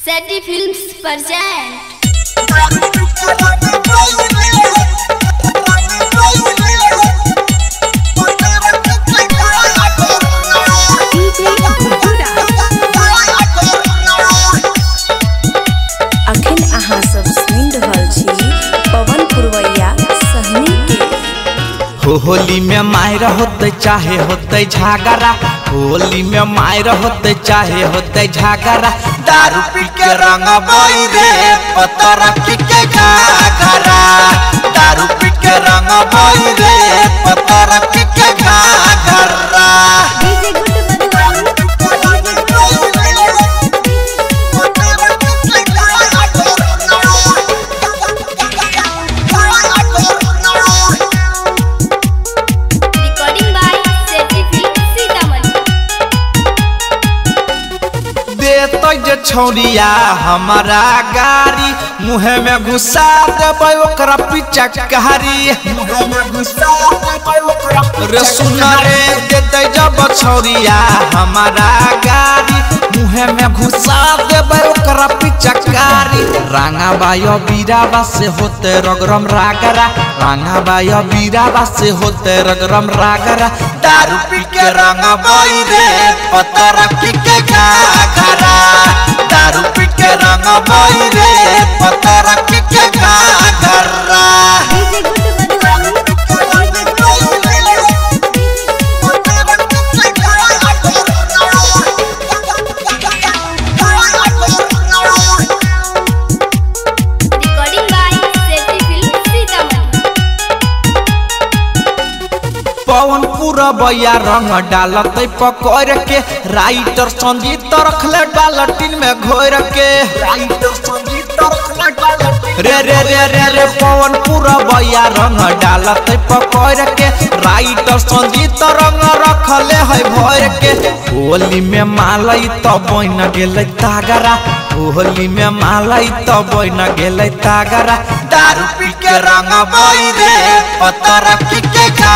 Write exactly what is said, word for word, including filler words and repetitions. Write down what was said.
सेटी films present अखन अहाँ सब सुनि रहल छी पवन पुरवैया सहनी के। होली में मायर होते चाहे होते झगड़ा, होली में मायर होते चाहे होते झगड़ा, दारू पी के रंग बोई रे पतर के घाघरा, दारू पी के रंग बोई रे पतर के घाघरा। छौरिया हमारा गाड़ी मुँह में घुसा देबै ओकरा पीछा कहारी, रे सुन रे देते जब छौरिया हमारा गाड़ी मुँह में घुसा देबै ओकरा पीछा कहारी। रांगा बायो बीराबा से होते रगरम रागरा, रांगा बायो बीराबा से होते रगरम रागरा, दारू पी के रंग बोई रे पतर के घाघरा, दारू पी के रंग बोई रे पतर के घाघरा। पवन पुरवैया रंग डालते पकड़ के, राइटर संजीत रखले बाल्टीन में घोर के, राइटर संजीत रखले बाल्टीन रे रे रे रे रे पवन पुरवैया रंग डालते पकड़ के, राइटर संजीत रंग रखले है भर के। होली में मालई तो बन गेले तागरा, होली में मालई तो बन गेले तागरा, दारू पी के रंग बोई रे पतर के